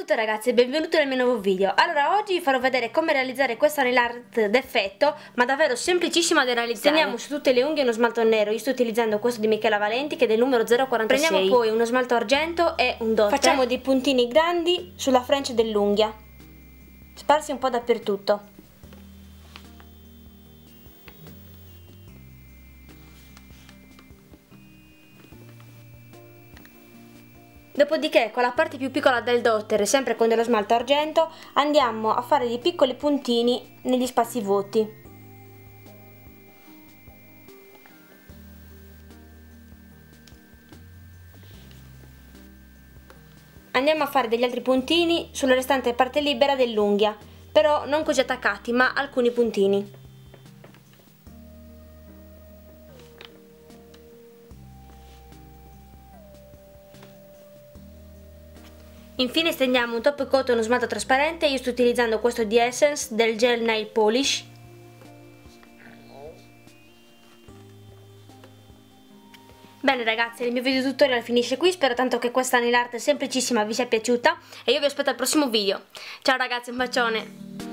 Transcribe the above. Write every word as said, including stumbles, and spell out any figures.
tutti ragazzi e benvenuti nel mio nuovo video. Allora, oggi vi farò vedere come realizzare questa nail art d'effetto, ma davvero semplicissima da realizzare. Stendiamo su tutte le unghie uno smalto nero. Io sto utilizzando questo di Michela Valenti che è del numero zero quarantasei. Prendiamo poi uno smalto argento e un dot. Facciamo dei puntini grandi sulla freccia dell'unghia, sparsi un po' dappertutto. Dopodiché, con la parte più piccola del dotter, sempre con dello smalto argento, andiamo a fare dei piccoli puntini negli spazi vuoti. Andiamo a fare degli altri puntini sulla restante parte libera dell'unghia, però non così attaccati, ma alcuni puntini. Infine stendiamo un top coat e uno smalto trasparente. Io sto utilizzando questo di Essence del Gel Nail Polish. Bene ragazzi, il mio video tutorial finisce qui, spero tanto che questa nail art semplicissima vi sia piaciuta e io vi aspetto al prossimo video. Ciao ragazzi, un bacione!